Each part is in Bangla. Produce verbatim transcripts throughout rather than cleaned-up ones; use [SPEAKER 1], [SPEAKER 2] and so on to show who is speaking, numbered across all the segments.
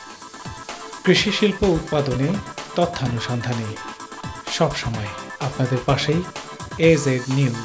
[SPEAKER 1] কৃষি শিল্প উৎপাদনে তথ্যানুসন্ধানে সবসময় আপনাদের পাশেই এজেড নিউজ।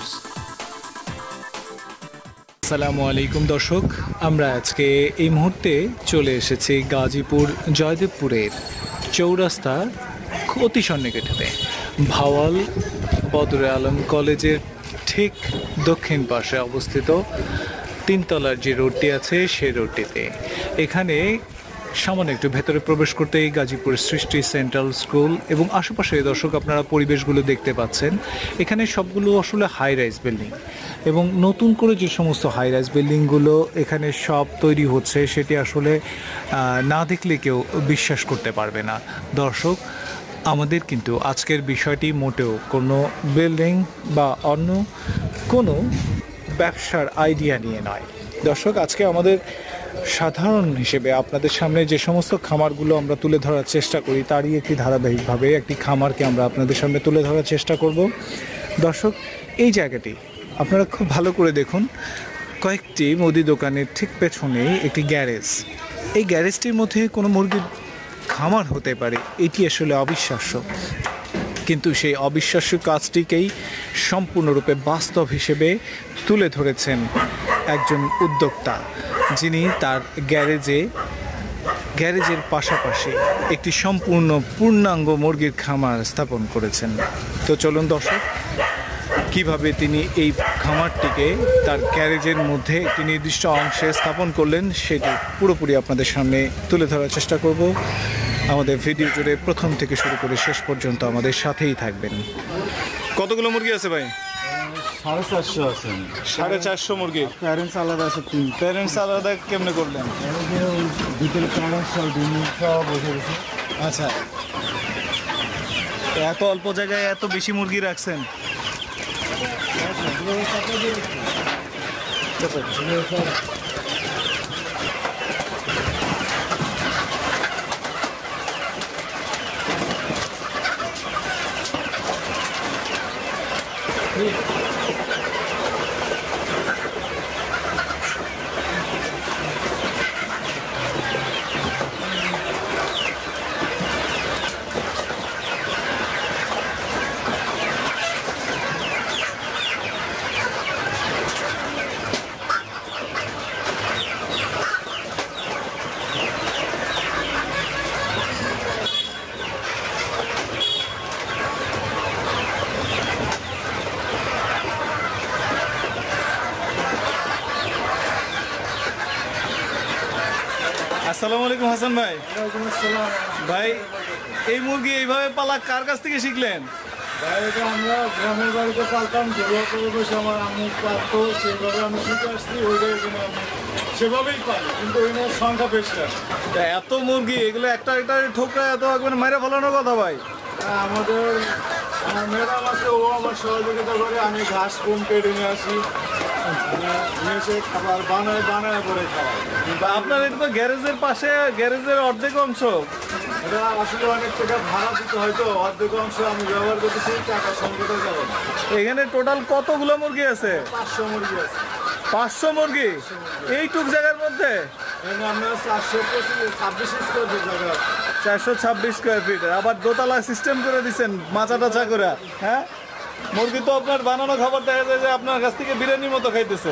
[SPEAKER 1] আসসালামু আলাইকুম দর্শক, আমরা আজকে এই মুহূর্তে চলে এসেছি গাজীপুর জয়দেবপুরের চৌরাস্তার অতি সন্নিকটে ভাওয়াল বদরে আলম কলেজের ঠিক দক্ষিণ পাশে অবস্থিত তিনতলার যে রোডটি আছে সেই রোডটিতে। এখানে সামান্য একটু ভেতরে প্রবেশ করতেই গাজীপুর সৃষ্টি সেন্ট্রাল স্কুল এবং আশেপাশে দর্শক আপনারা পরিবেশগুলো দেখতে পাচ্ছেন। এখানে সবগুলো আসলে হাই রাইজ বিল্ডিং এবং নতুন করে যে সমস্ত হাই রাইজ বিল্ডিংগুলো এখানে সব তৈরি হচ্ছে সেটি আসলে না দেখলে কেউ বিশ্বাস করতে পারবে না। দর্শক, আমাদের কিন্তু আজকের বিষয়টি মোটেও কোনো বিল্ডিং বা অন্য কোনো ব্যবসার আইডিয়া নিয়ে নয়। দর্শক, আজকে আমাদের সাধারণ হিসেবে আপনাদের সামনে যে সমস্ত খামারগুলো আমরা তুলে ধরার চেষ্টা করি তারই একটি ধারাবাহিকভাবে একটি খামারকে আমরা আপনাদের সামনে তুলে ধরার চেষ্টা করব। দর্শক, এই জায়গাটি আপনারা খুব ভালো করে দেখুন। কয়েকটি মুদি দোকানের ঠিক পেছনেই একটি গ্যারেজ। এই গ্যারেজটির মধ্যে কোনো মুরগির খামার হতে পারে, এটি আসলে অবিশ্বাস্য, কিন্তু সেই অবিশ্বাস্য কাজটিকেই সম্পূর্ণরূপে বাস্তব হিসেবে তুলে ধরেছেন একজন উদ্যোক্তা, যিনি তার গ্যারেজে গ্যারেজের পাশাপাশি একটি সম্পূর্ণ পূর্ণাঙ্গ মুরগির খামার স্থাপন করেছেন। তো চলুন দর্শক, কিভাবে তিনি এই খামারটিকে তার গ্যারেজের মধ্যে একটি নির্দিষ্ট অংশে স্থাপন করলেন সেটি পুরোপুরি আপনাদের সামনে তুলে ধরার চেষ্টা করব। আমাদের ভিডিও জুড়ে প্রথম থেকে শুরু করে শেষ পর্যন্ত আমাদের সাথেই থাকবেন। কতগুলো মুরগি আছে ভাই?
[SPEAKER 2] সাড়ে চারশো আছে।
[SPEAKER 1] সাড়ে চারশো মুরগি।
[SPEAKER 2] প্যারেন্টস আলাদা আছে। তিন
[SPEAKER 1] প্যারেন্টস আলাদা কেমনে করলেন?
[SPEAKER 2] ভিতরে প্যারেন্টস সব ডিম সব বসে গেছে।
[SPEAKER 1] আচ্ছা, এত অল্প জায়গায় এত বেশি মুরগি রাখছেন? আসসালামু আলাইকুম হাসান ভাই। ভাই, এই মুরগি এইভাবে পালা কার কাছ থেকে শিখলেন?
[SPEAKER 2] ভাই, এটা আমরা গ্রামের বাড়িতে পালতাম, যেভাবে বসে আমার আম্মু পালতো সেভাবে আমি শিখে আসছি, ওইটাই আমি সেভাবেই পালি, কিন্তু ওই সংখ্যা বেশি।
[SPEAKER 1] এত মুরগি এগুলো একটা একটা ঠোকরা এত একবার মাইরা ফেলানোর কথা ভাই।
[SPEAKER 2] আমাদের আমার ম্যাডাম আছে, ও আমার সহযোগিতা করে। আমি ঘাস কম কেটে নিয়ে আসি, নিয়ে এসে খাবার বানায় বানায় করে খাওয়াই।
[SPEAKER 1] আপনার এটা তো গ্যারেজের পাশে, গ্যারেজের অর্ধেক অংশ।
[SPEAKER 2] এটা আসলে অনেক টাকা ভাড়া দিতে হয়তো, অর্ধেক অংশ আমি ব্যবহার করতেছি, টাকা সংকটে যাবে না।
[SPEAKER 1] এখানে টোটাল কতগুলো মুরগি আছে?
[SPEAKER 2] পাঁচশো মুরগি আছে।
[SPEAKER 1] পাঁচশো মুরগি এইটুক জায়গার মধ্যে?
[SPEAKER 2] আমরা চারশো ছাব্বিশ স্কোয়ার ফিট জায়গা আছে।
[SPEAKER 1] চারশো ছাব্বিশ স্কোয়ার ফিট, আবার দোতলা সিস্টেম করে দিচ্ছেন মাচা টাচা করে। হ্যাঁ, মুরগি তো আপনার বানানো খাবার দেখা যায় যে আপনার কাছ থেকে বিরিয়ানির মতো খাইতেছে।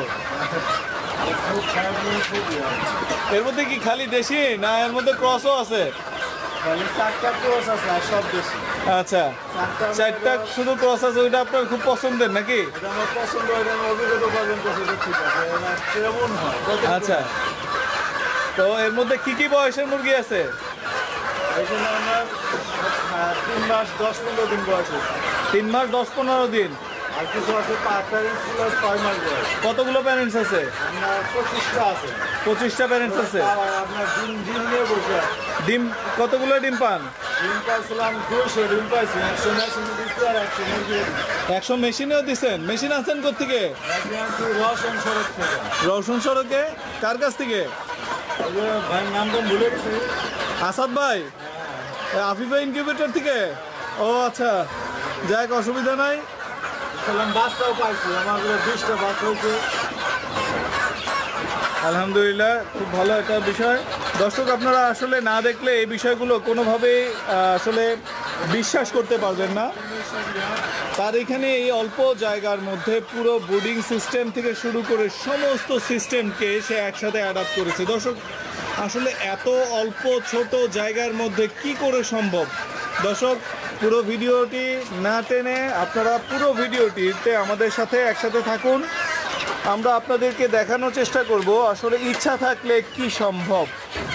[SPEAKER 1] এর মধ্যে কি খালি দেশি না এর মধ্যে ক্রসও আছে?
[SPEAKER 2] চারটা ক্রস আছে আর সব দেশি।
[SPEAKER 1] আচ্ছা, চারটা শুধু ক্রস আছে, ওইটা আপনার খুব পছন্দের নাকি?
[SPEAKER 2] আমার পছন্দ, অভিজ্ঞতা উপার্জন করছে, ঠিক আছে। কেমন হয়?
[SPEAKER 1] আচ্ছা, তো এর মধ্যে কি কি বয়সের মুরগি আছে?
[SPEAKER 2] এখানে আমার তিন মাস দশ পনেরো দিন বয়স।
[SPEAKER 1] তিন মাস দশ পনেরো দিন।
[SPEAKER 2] আর কিছু আছে প্যারেন্টস প্লাস ছয় মাস বয়স।
[SPEAKER 1] কতগুলো প্যারেন্টস আছে?
[SPEAKER 2] আপনার পঁচিশটা আছে।
[SPEAKER 1] পঁচিশটা প্যারেন্টস আছে।
[SPEAKER 2] আপনার ডিম ডিম নিয়ে বসে।
[SPEAKER 1] ডিম কতগুলো ডিম পান?
[SPEAKER 2] ডিম পাইছিলাম দুশো ডিম পাইছি, একশো মেশিনে দিচ্ছি আর একশো মুরগি।
[SPEAKER 1] একশো মেশিনেও দিচ্ছেন? মেশিন আছেন কোথেকে?
[SPEAKER 2] রওশন সড়ক থেকে।
[SPEAKER 1] রওশন সড়কে কার কাছ থেকে?
[SPEAKER 2] ভাইয়ের নাম তো ভুলে গেছি।
[SPEAKER 1] আসাদ ভাই, আফিফা ইনকিউবেটর থেকে? ও আচ্ছা, যাক, অসুবিধা নাই।
[SPEAKER 2] বাচ্চাও পাইছি, আমার বিশটা বাচ্চা হয়েছে।
[SPEAKER 1] আলহামদুলিল্লাহ, খুব ভালো একটা বিষয়। দর্শক আপনারা আসলে না দেখলে এই বিষয়গুলো কোনোভাবেই আসলে বিশ্বাস করতে পারবেন না। তার এখানে এই অল্প জায়গার মধ্যে পুরো ব্রুডিং সিস্টেম থেকে শুরু করে সমস্ত সিস্টেমকে সে একসাথে অ্যাডাপ্ট করেছে। দর্শক আসলে এত অল্প ছোট জায়গার মধ্যে কি করে সম্ভব? দর্শক পুরো ভিডিওটি না টেনে আপনারা পুরো ভিডিওটিতে আমাদের সাথে একসাথে থাকুন। আমরা আপনাদেরকে দেখানোর চেষ্টা করব আসলে ইচ্ছা থাকলে কি সম্ভব।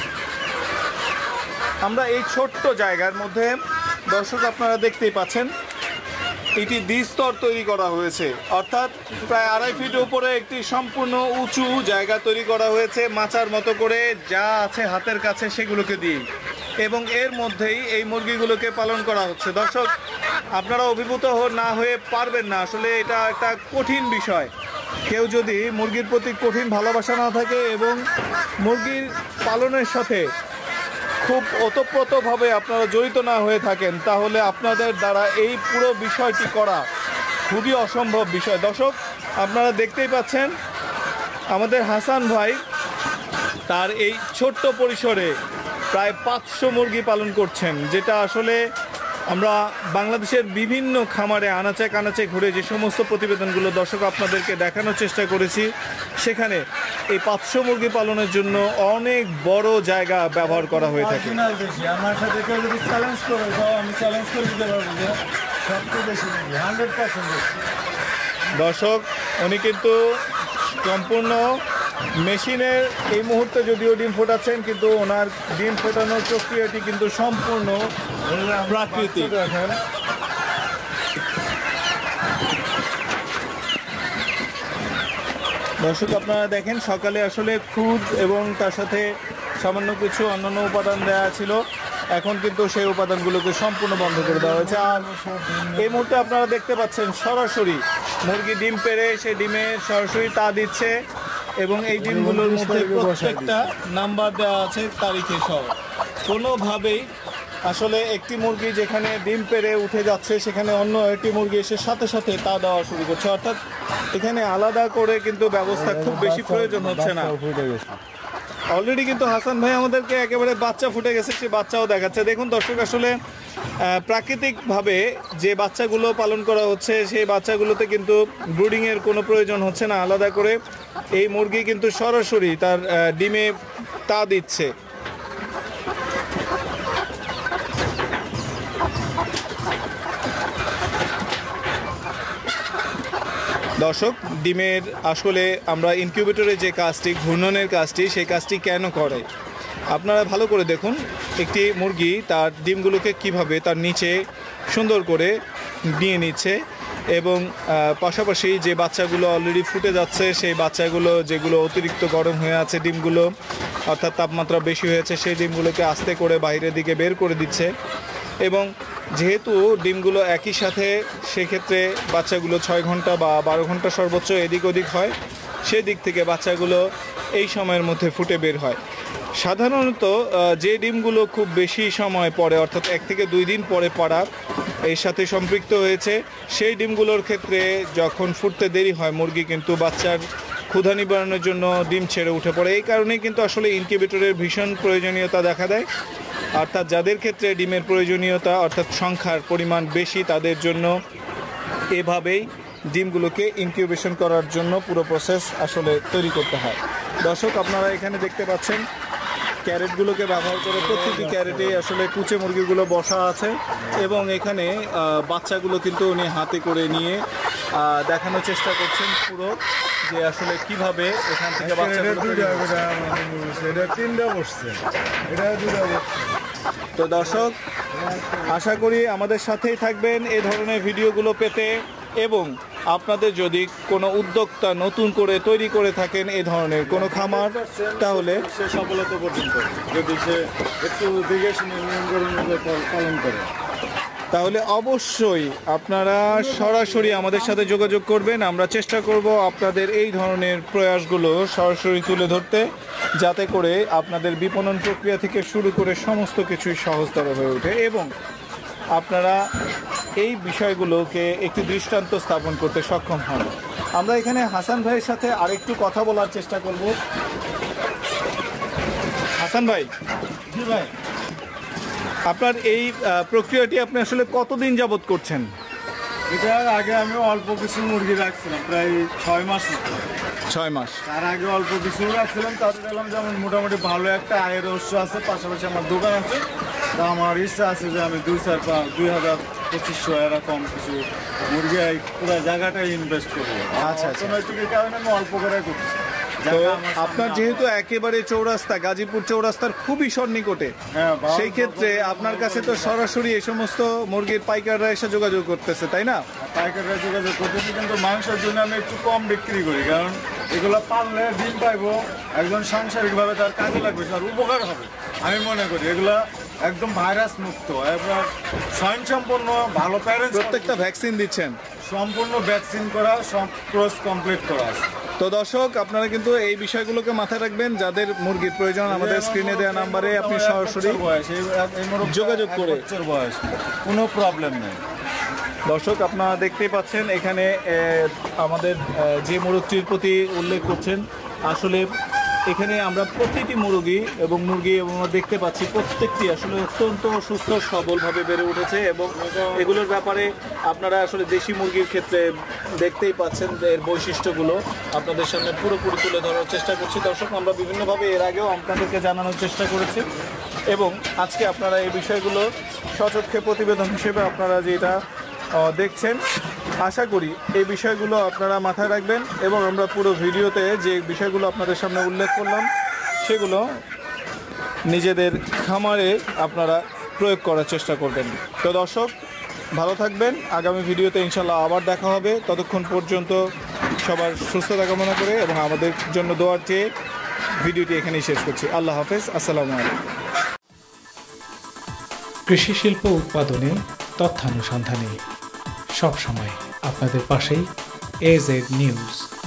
[SPEAKER 1] আমরা এই ছোট্ট জায়গার মধ্যে দর্শক আপনারা দেখতেই পাচ্ছেন এটি দ্বিস্তর তৈরি করা হয়েছে, অর্থাৎ প্রায় আড়াই ফিট উপরে একটি সম্পূর্ণ উঁচু জায়গা তৈরি করা হয়েছে মাচার মতো করে, যা আছে হাতের কাছে সেগুলোকে দিয়ে, এবং এর মধ্যেই এই মুরগিগুলোকে পালন করা হচ্ছে। দর্শক আপনারা অভিভূত না হয়ে পারবেন না, আসলে এটা একটা কঠিন বিষয়। কেউ যদি মুরগির প্রতি কঠিন ভালোবাসা না থাকে এবং মুরগির পালনের সাথে খুব ওতপ্রোতভাবে আপনারা জড়িত না হয়ে থাকেন, তাহলে আপনাদের দ্বারা এই পুরো বিষয়টি করা খুবই অসম্ভব বিষয়। দর্শক আপনারা দেখতেই পাচ্ছেন আমাদের হাসান ভাই তার এই ছোট্ট পরিসরে প্রায় পাঁচশো মুরগি পালন করছেন, যেটা আসলে আমরা বাংলাদেশের বিভিন্ন খামারে আনাচে কানাচে ঘুরে যে সমস্ত প্রতিবেদনগুলো দর্শক আপনাদেরকে দেখানোর চেষ্টা করেছি, সেখানে এই পাঁচশো মুরগি পালনের জন্য অনেক বড় জায়গা ব্যবহার করা হয়ে থাকে।
[SPEAKER 2] আমার সাথে কেউ যদি চ্যালেঞ্জ করে দাও, আমি চ্যালেঞ্জ করে দিতে পারবো যে সবচেয়ে বেশি হান্ড্রেড পার্সেন্ট।
[SPEAKER 1] দর্শক উনি কিন্তু সম্পূর্ণ মেশিনের এই মুহূর্তে যদিও ডিম ফোটাচ্ছেন, কিন্তু ওনার ডিম ফোটানোর প্রক্রিয়াটি কিন্তু সম্পূর্ণ প্রাকৃতিক। দর্শক আপনারা দেখেন সকালে আসলে খুদ এবং তার সাথে সামান্য কিছু অন্যান্য উপাদান দেওয়া ছিল, এখন কিন্তু সেই উপাদানগুলোকে সম্পূর্ণ বন্ধ করে দেওয়া হয়েছে। আর এই মুহূর্তে আপনারা দেখতে পাচ্ছেন সরাসরি মুরগি ডিম পেড়ে সে ডিমে সরাসরি তা দিচ্ছে, এবং এই ডিমগুলোর মধ্যে প্রত্যেকটা নাম্বার দেওয়া আছে তারিখে সহ। কোনোভাবেই আসলে একটি মুরগি যেখানে ডিম পেড়ে উঠে যাচ্ছে সেখানে অন্য একটি মুরগি এসে সাথে সাথে তা দেওয়া শুরু করছে, অর্থাৎ এখানে আলাদা করে কিন্তু ব্যবস্থা খুব বেশি প্রয়োজন হচ্ছে না। অলরেডি কিন্তু হাসান ভাই আমাদেরকে একেবারে বাচ্চা ফুটে গেছে, সে বাচ্চাও দেখাচ্ছে। দেখুন দর্শক আসলে প্রাকৃতিকভাবে যে বাচ্চাগুলো পালন করা হচ্ছে সেই বাচ্চাগুলোতে কিন্তু ব্রুডিংয়ের কোনো প্রয়োজন হচ্ছে না আলাদা করে। এই মুরগি কিন্তু সরাসরি তার ডিমে তা দিচ্ছে। দর্শক ডিমের আসলে আমরা ইনকিউবেটরে যে কাজটি ঘূর্ণনের কাজটি সেই কাজটি কেন করে আপনারা ভালো করে দেখুন। একটি মুরগি তার ডিমগুলোকে কিভাবে তার নিচে সুন্দর করে নিয়ে নিচ্ছে, এবং পাশাপাশি যে বাচ্চাগুলো অলরেডি ফুটে যাচ্ছে সেই বাচ্চাগুলো যেগুলো অতিরিক্ত গরম হয়ে আছে ডিমগুলো, অর্থাৎ তাপমাত্রা বেশি হয়েছে, সেই ডিমগুলোকে আস্তে করে বাইরের দিকে বের করে দিচ্ছে। এবং যেহেতু ডিমগুলো একই সাথে সেক্ষেত্রে বাচ্চাগুলো ছয় ঘন্টা বা বারো ঘন্টা সর্বোচ্চ এদিক ওদিক হয়, সেই দিক থেকে বাচ্চাগুলো এই সময়ের মধ্যে ফুটে বের হয়। সাধারণত যে ডিমগুলো খুব বেশি সময় পরে, অর্থাৎ এক থেকে দুই দিন পরে পড়া এর সাথে সম্পৃক্ত হয়েছে, সেই ডিমগুলোর ক্ষেত্রে যখন ফুটতে দেরি হয় মুরগি কিন্তু বাচ্চার ক্ষুধা নিবারণের জন্য ডিম ছেড়ে উঠে পড়ে। এই কারণেই কিন্তু আসলে ইনকিউবেটরের ভীষণ প্রয়োজনীয়তা দেখা দেয়, অর্থাৎ যাদের ক্ষেত্রে ডিমের প্রয়োজনীয়তা অর্থাৎ সংখ্যার পরিমাণ বেশি তাদের জন্য এভাবেই ডিমগুলোকে ইনকিউবেশন করার জন্য পুরো প্রসেস আসলে তৈরি করতে হয়। দর্শক আপনারা এখানে দেখতে পাচ্ছেন ক্যারেটগুলোকে ব্যবহার করে প্রত্যেকটি ক্যারেটে আসলে কুচে মুরগিগুলো বসা আছে, এবং এখানে বাচ্চাগুলো কিন্তু উনি হাতে করে নিয়ে দেখানোর চেষ্টা করছেন পুরো যে আসলে কিভাবে এখান থেকে তো দর্শক আশা করি আমাদের সাথেই থাকবেন এই ধরনের ভিডিওগুলো পেতে, এবং আপনাদের যদি কোনো উদ্যোক্তা নতুন করে তৈরি করে থাকেন এই ধরনের কোনো খামার, তাহলে
[SPEAKER 2] সে সফলতা পর্যন্ত যদি সে একটু দেখে শুনে নিয়ম পালন করে,
[SPEAKER 1] তাহলে অবশ্যই আপনারা সরাসরি আমাদের সাথে যোগাযোগ করবেন। আমরা চেষ্টা করব আপনাদের এই ধরনের প্রয়াসগুলো সরাসরি তুলে ধরতে, যাতে করে আপনাদের বিপণন প্রক্রিয়া থেকে শুরু করে সমস্ত কিছুই সহজতর হয়ে ওঠে, এবং আপনারা এই বিষয়গুলোকে একটি দৃষ্টান্ত স্থাপন করতে সক্ষম হন। আমরা এখানে হাসান ভাইয়ের সাথে আরেকটু কথা বলার চেষ্টা করব। হাসান ভাই,
[SPEAKER 2] জি ভাই,
[SPEAKER 1] আপনার এই আহ, প্রক্রিয়াটি আপনি আসলে কতদিন যাবত করছেন?
[SPEAKER 2] এটার আগে আমি অল্প কিছু মুরগি রাখছিলাম, প্রায় ছয় মাস মতো।
[SPEAKER 1] ছয় মাস।
[SPEAKER 2] তার আগে অল্প কিছু রাখছিলাম, তাতে দেখলাম যে আমার মোটামুটি ভালো একটা আয়ের উৎস আছে, পাশাপাশি আমার দোকান আছে। তা আমার ইচ্ছা আছে যে আমি দুই চার পাঁচ দুই হাজার পঁচিশশো এরকম কিছু মুরগি এই পুরো জায়গাটাই ইনভেস্ট করবো।
[SPEAKER 1] আচ্ছা, আচ্ছা।
[SPEAKER 2] অর্থনৈতিক কারণে আমি অল্প করে করছি।
[SPEAKER 1] তো
[SPEAKER 2] জায়গা আমার
[SPEAKER 1] আপনার
[SPEAKER 2] সামনে
[SPEAKER 1] যেহেতু একেবারে চৌরাস্তা, গাজীপুর চৌরাস্তার খুবই সন্নিকটে,
[SPEAKER 2] হ্যাঁ, বাউল
[SPEAKER 1] সেই ক্ষেত্রে
[SPEAKER 2] বকর,
[SPEAKER 1] আপনার
[SPEAKER 2] বাউল
[SPEAKER 1] কাছে তো
[SPEAKER 2] বকর।
[SPEAKER 1] সরাসরি এই সমস্ত মুরগির পাইকাররা এসে যোগাযোগ করতেছে, তাই না?
[SPEAKER 2] পাইকাররা যোগাযোগ করতেছি, কিন্তু মাংসের জন্য আমি একটু কম বিক্রি করি, কারণ এগুলো পাললে ডিম পাইবো, একজন সাংসারিকভাবে তার কাজে লাগবে, তার উপকার হবে আমি মনে করি। এগুলো একদম ভাইরাস মুক্ত, এবার স্বয়ংসম্পন্ন ভালো প্যারেন্টস,
[SPEAKER 1] প্রত্যেকটা ভ্যাকসিন দিচ্ছেন।
[SPEAKER 2] সম্পূর্ণ ভ্যাকসিন করা, সব কোর্স কমপ্লিট করা আছে।
[SPEAKER 1] তো দর্শক, আপনারা কিন্তু এই বিষয়গুলোকে মাথায় রাখবেন। যাদের মুরগির প্রয়োজন আমাদের স্ক্রিনে দেওয়া নাম্বারে আপনি সরাসরি যোগাযোগ করে,
[SPEAKER 2] বয়স কোনো প্রবলেম নেই।
[SPEAKER 1] দর্শক আপনারা দেখতেই পাচ্ছেন এখানে এ, আমাদের এ, যে মুরগটির প্রতি উল্লেখ করছেন, আসলে এখানে আমরা প্রতিটি মুরগি এবং মুরগি এবং আমরা দেখতে পাচ্ছি প্রত্যেকটি আসলে অত্যন্ত সুস্থ সবলভাবে বেড়ে উঠেছে, এবং এগুলোর ব্যাপারে আপনারা আসলে দেশি মুরগির ক্ষেত্রে দেখতেই পাচ্ছেন যে এর বৈশিষ্ট্যগুলো আপনাদের সামনে পুরোপুরি তুলে ধরার চেষ্টা করছি। দর্শক, আমরা বিভিন্নভাবে এর আগেও আপনাদেরকে জানানোর চেষ্টা করেছি, এবং আজকে আপনারা এই বিষয়গুলো সচক্ষে প্রতিবেদন হিসেবে আপনারা যেটা আহ, দেখছেন, আশা করি এই বিষয়গুলো আপনারা মাথায় রাখবেন, এবং আমরা পুরো ভিডিওতে যে বিষয়গুলো আপনাদের সামনে উল্লেখ করলাম সেগুলো নিজেদের খামারে আপনারা প্রয়োগ করার চেষ্টা করবেন। তো দর্শক, ভালো থাকবেন। আগামী ভিডিওতে ইনশাল্লাহ আবার দেখা হবে। ততক্ষণ পর্যন্ত সবার সুস্থতা কামনা করে এবং আমাদের জন্য দোয়ার চেয়ে ভিডিওটি এখানেই শেষ করছি। আল্লাহ হাফেজ, আসসালামু আলাইকুম।
[SPEAKER 3] কৃষি শিল্প উৎপাদনে তথ্যানুসন্ধানে সবসময় আপনাদের পাশেই এজেড নিউজ।